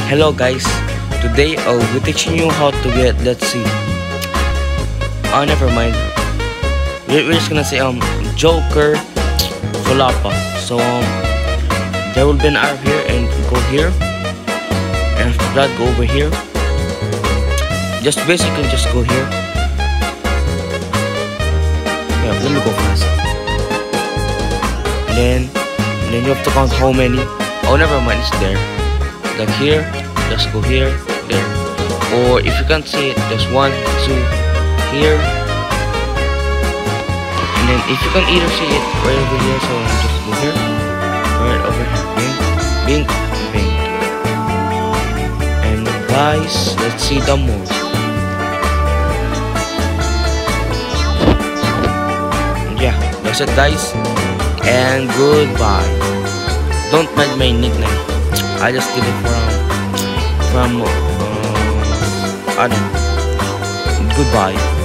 Hello guys, today I'll be teaching you how to get, let's see, oh never mind, we're just gonna say Joker Floppa. So there will be an arrow here and go here, and after that go over here, just basically just go here. Yeah, let me go fast. And then you have to count how many. Oh never mind, it's there. Like here, just go here, there. Or if you can't see it, just 1, 2, here. And then if you can either see it right over here, so just go here, right over here, bing, bing, bing. And guys, let's see the most. Yeah, that's it guys, and goodbye. Don't mind my nickname, I just did it from I don't know. Goodbye.